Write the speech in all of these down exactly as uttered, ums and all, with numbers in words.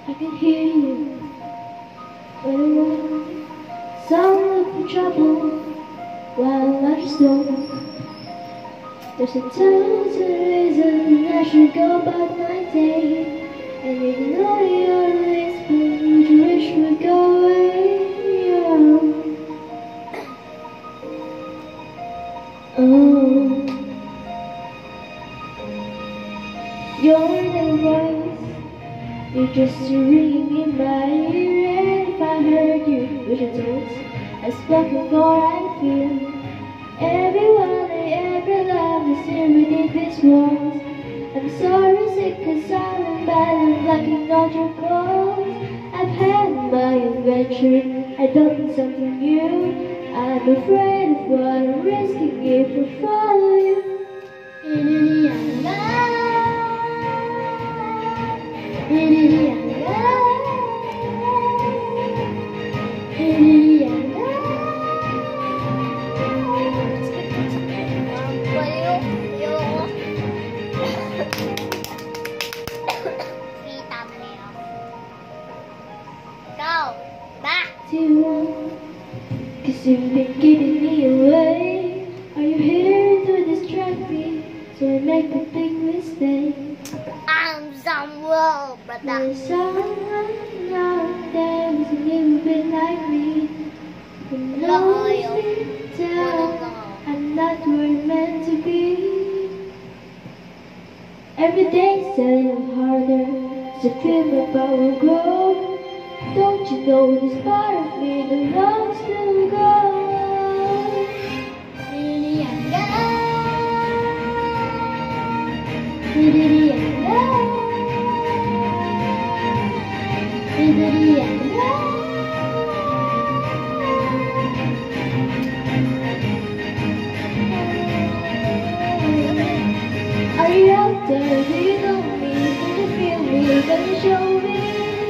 I can hear you when I walk. Some look for trouble while life's slow. There's a thousand reasons I should go about my day, and ignore your whispers which wish would go away. Oh, you're the voice, you're just a ringing in my ear. And if I heard you, which I told, I spoken for I feel. Everyone I ever loved is here beneath these walls. I'm sorry, sick and silent, but I'm blocking out your calls. I've had my adventure, I don't need something new. I'm afraid of what I'm risking if I follow you. Go back to you, 'cause you've been giving me away. Are you here to distract me so I make a big mistake? I'm some world, but There's someone out there who's a little bit like me, who knows deep down I'm not where I'm meant to be. Every day's a little harder, so feel my power grow. Don't you know this part of me belongs to go? Are you out there? Do you know me? Can you feel me? Can you show me?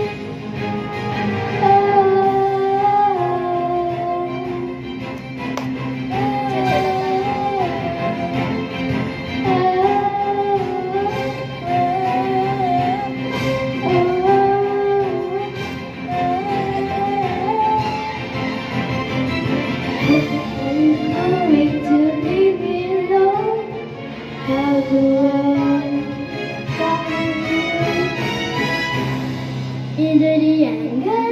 How do I find you? Is it the anger?